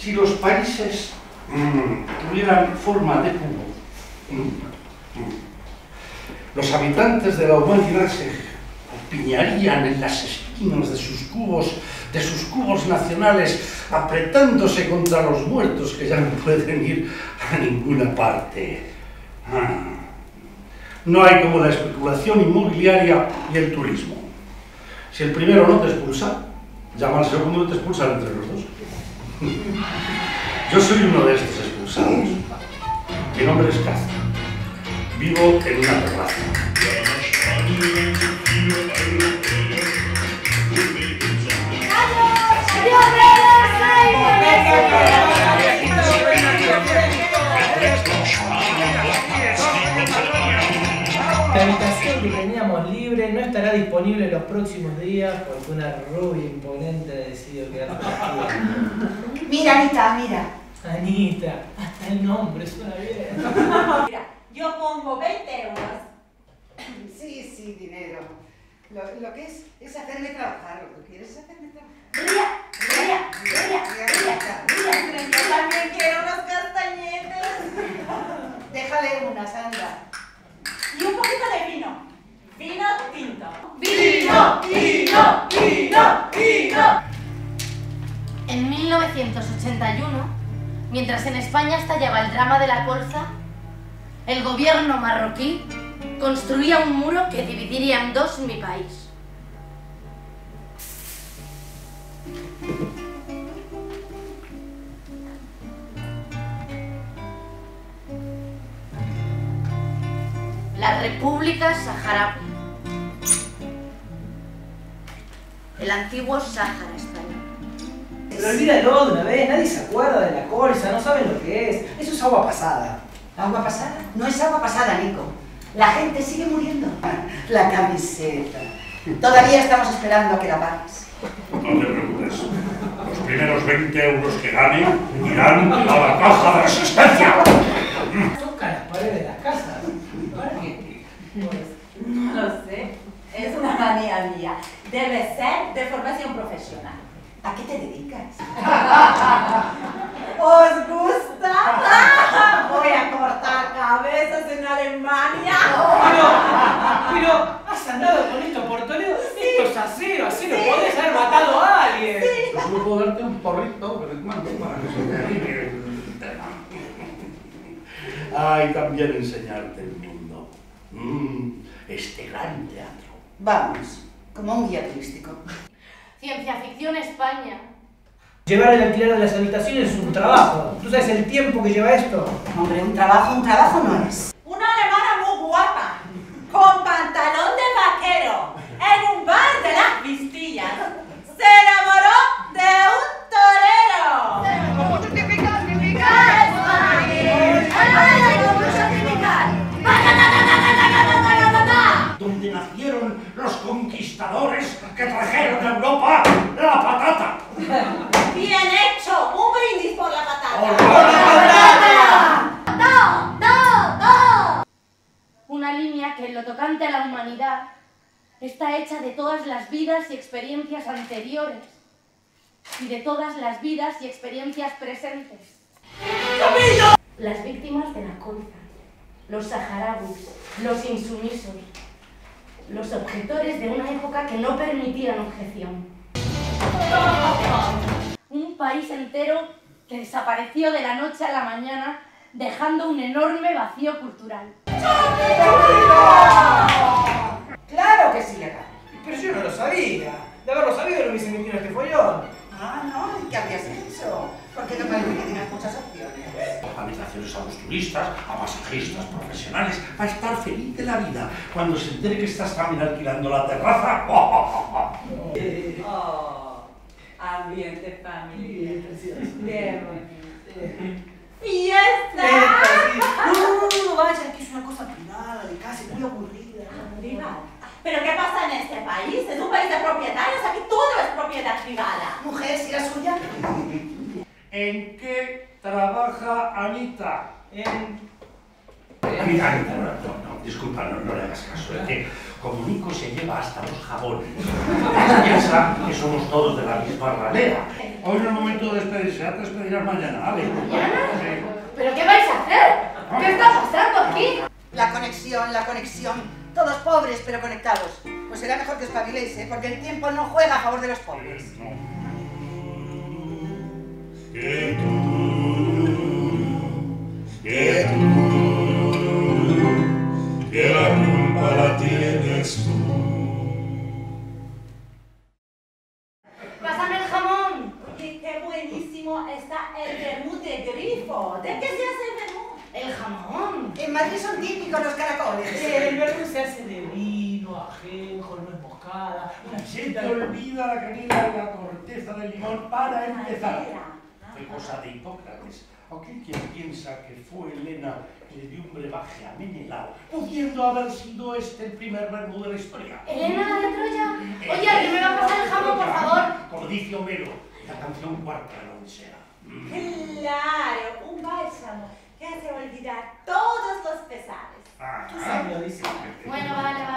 Si los países tuvieran forma de cubo, los habitantes de la humanidad se apiñarían en las esquinas de sus cubos nacionales, apretándose contra los muertos que ya no pueden ir a ninguna parte. No hay como la especulación inmobiliaria y el turismo. Si el primero no te expulsa, llama al segundo y te expulsan entre los dos. Yo soy uno de estos expulsados. Mi nombre es Caza. Vivo en una terraza. La habitación que teníamos libre no estará disponible en los próximos días porque una rubia imponente ha decidido quedarse aquí. Mira, Anita, mira. Anita, hasta el nombre suena bien. Mira, yo pongo 20 euros. Sí, dinero. Lo que es hacerme trabajar. ¿Lo que quieres es hacerme trabajar? Ría. Yo también quiero unos castañetes. Déjale unas, anda. Y un poquito de vino. Vino tinto. ¡Vino! En 1981, mientras en España estallaba el drama de la colza, el gobierno marroquí construía un muro que dividiría en dos mi país. La República Saharaui. El antiguo Sáhara español. Pero olvídalo de una vez, nadie se acuerda de la colza, no saben lo que es. Eso es agua pasada. ¿Agua pasada? No es agua pasada, Nico. La gente sigue muriendo. La camiseta. Todavía estamos esperando a que la pagues. No te preocupes. Los primeros 20 euros que gane irán a la caja de resistencia. Toca las paredes de las casas. ¿Para qué? Pues no lo sé. Es una manía mía. Debe ser de formación profesional. ¿A qué te dedicas? ¿Os gusta? Voy a cortar cabezas en Alemania. Pero, ¿has andado con esto por Toledo? Esto es así no podés haber matado a alguien. Yo puedo darte un porrito, pero es malo para que se me arrime el tema. Ay, también enseñarte el mundo. Este gran teatro. Vamos, como un guía turístico. Ciencia ficción España. Llevar el alquiler de las habitaciones es un trabajo. ¿Tú sabes el tiempo que lleva esto? Hombre, un trabajo no es. Una alemana muy guapa, con pantalón de vaquero, en un bar de las Vistillas, se enamoró de un torero. ¿Cómo certificar? Donde nacieron los conquistadores que trajeron a Europa la patata. Bien hecho, un brindis por la patata. Una línea que en lo tocante a la humanidad está hecha de todas las vidas y experiencias anteriores y de todas las vidas y experiencias presentes. Las víctimas de la colza, los saharauis, los insumisos, los objetores de una época que no permitían objeción. Un país entero que desapareció de la noche a la mañana, dejando un enorme vacío cultural. ¡Claro que sí, legal! Pero yo no lo sabía. De haberlo sabido no hubiese metido en este follón. Ah, no, ¿y qué habrías hecho? Porque no parece que tienes muchas opciones. Habitaciones a los turistas, a masajistas profesionales, a estar feliz de la vida. Cuando se entere que estás también alquilando la terraza. Oh, ambiente familiar. Qué bonito. ¡Y ya está! No, vaya, que es una cosa privada, de casa, muy aburrida. Privada. ¿Pero qué pasa en este país? Es un país de propietarios, aquí todo es propiedad privada. Mujer, si la suya. ¿En qué trabaja Anita? En Mira, no, disculpa, no le hagas caso. Es que como Nico se lleva hasta los jabones, piensa que somos todos de la misma ralea. Hoy no es momento de despedirse, ya te despedirás mañana, ¿vale? ¿Mañana? ¿Pero qué vais a hacer? ¿Qué está pasando aquí? La conexión. Todos pobres pero conectados. Pues será mejor que os espabiléis, ¿eh? Porque el tiempo no juega a favor de los pobres. Que la culpa la tienes tú. ¡Pásame el jamón! Oye, qué buenísimo está el vermut de grifo. ¿De qué se hace el vermut? ¡El jamón! En Madrid son típicos los caracoles. El vermut se hace de vino, ajenjo, nuez moscada, una Se te cheta de... olvida la canela y la corteza del limón para empezar. Fue cosa de Hipócrates. Aquel quien piensa que fue Helena que le dio un brebaje a Menelao, pudiendo haber sido este el primer vermut de la historia. ¿Elena de Troya? Oye, ¿alguien me va a pasar el jamón, por favor? Como dice Homero, la canción cuarta de la Odisea. Claro, un bálsamo que hace olvidar todos los pesares. Tú sabes, lo dice. Bueno, vale.